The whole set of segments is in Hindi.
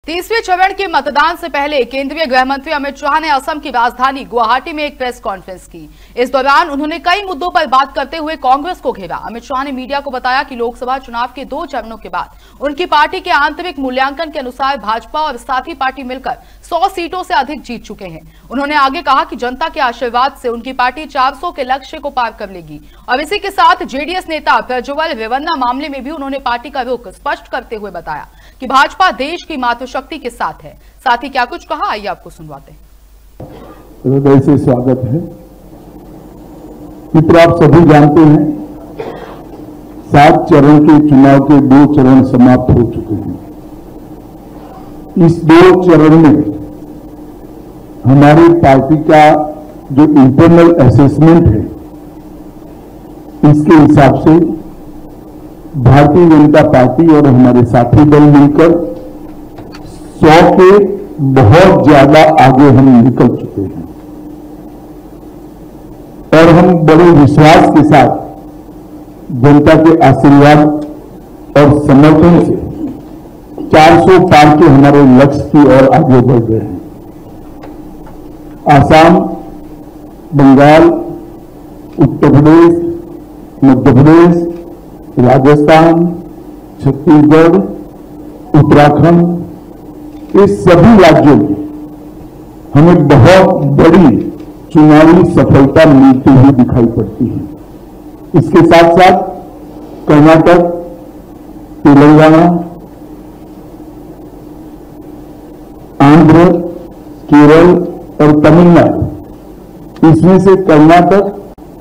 तीसरे चरण के मतदान से पहले केंद्रीय गृह मंत्री अमित शाह ने असम की राजधानी गुवाहाटी में एक प्रेस कॉन्फ्रेंस की। इस दौरान उन्होंने कई मुद्दों पर बात करते हुए कांग्रेस को घेरा। अमित शाह ने मीडिया को बताया कि लोकसभा चुनाव के 2 चरणों के बाद उनकी पार्टी के आंतरिक मूल्यांकन के अनुसार भाजपा और साथी पार्टी मिलकर 100 सीटों से अधिक जीत चुके हैं। उन्होंने आगे कहा कि जनता के आशीर्वाद से उनकी पार्टी 400 के लक्ष्य को पार कर लेगी। और इसी के साथ जेडीएस नेता प्रज्वल रेवन्ना मामले में भी उन्होंने पार्टी का रुख स्पष्ट करते हुए बताया कि भाजपा देश की मातृशक्ति के साथ है। साथ ही क्या कुछ कहा, आइए आपको सुनवाते हैं। हृदय से स्वागत है। मित्र, आप सभी जानते हैं 7 चरण के चुनाव के 2 चरण समाप्त हो चुके हैं। इस 2 चरण में हमारी पार्टी का जो इंटरनल असेसमेंट है, इसके हिसाब से भारतीय जनता पार्टी और हमारे साथी दल मिलकर 100 के बहुत ज्यादा आगे हम निकल चुके हैं और हम बड़े विश्वास के साथ जनता के आशीर्वाद और समर्थन से 400 पार के हमारे लक्ष्य की ओर आगे बढ़ रहे हैं। आसाम, बंगाल, उत्तर प्रदेश, मध्य प्रदेश, राजस्थान, छत्तीसगढ़, उत्तराखंड, इस सभी राज्यों में हमें बहुत बड़ी चुनावी सफलता मिलती हुई दिखाई पड़ती है। इसके साथ साथ कर्नाटक, तेलंगाना, आंध्र, केरल और तमिलनाडु, इसमें से कर्नाटक,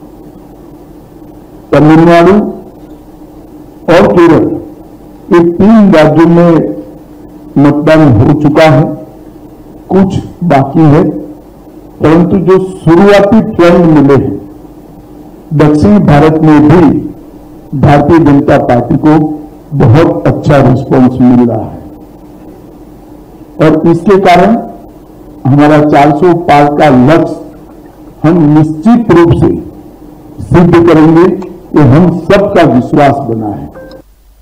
तमिलनाडु और केरल, ये 3 राज्यों में मतदान हो चुका है। कुछ बाकी है, परंतु जो शुरुआती ट्रेंड मिले हैं, दक्षिण भारत में भी भारतीय जनता पार्टी को बहुत अच्छा रिस्पॉन्स मिल रहा है और इसके कारण हमारा 400 पार का लक्ष्य हम निश्चित रूप से सिद्ध करेंगे। ये हम सबका विश्वास बना है।